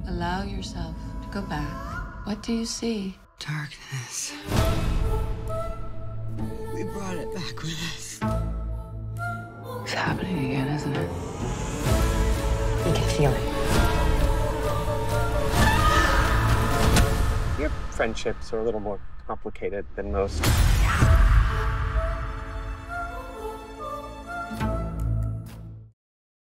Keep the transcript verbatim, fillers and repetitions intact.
Allow yourself to go back. What do you see? Darkness. We brought it back with us. It's happening again, isn't it? You can feel it. Your friendships are a little more complicated than most.